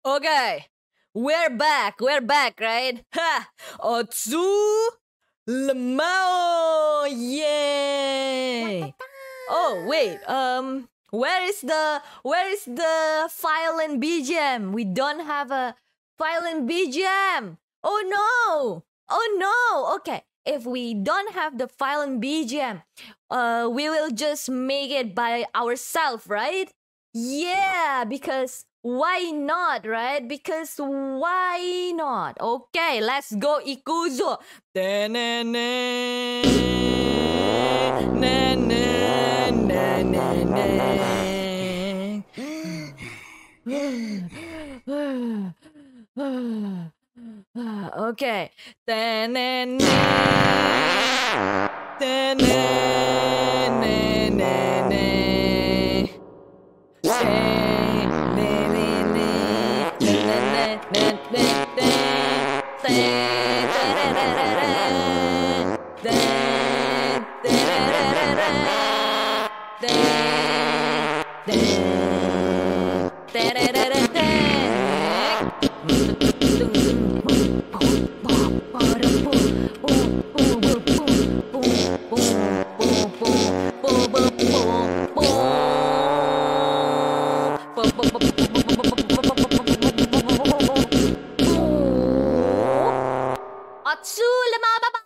Okay, we're back. We're back, right? Ha! Otsu lemao! Yay! Oh wait, where is the file and BGM? We don't have a file and BGM. Oh no! Oh no! Okay, if we don't have the file and BGM, we will just make it by ourselves, right? Yeah, because why not, right? Because why not? Okay, let's go, Ikuzo. Okay. Otsu lemao, bye.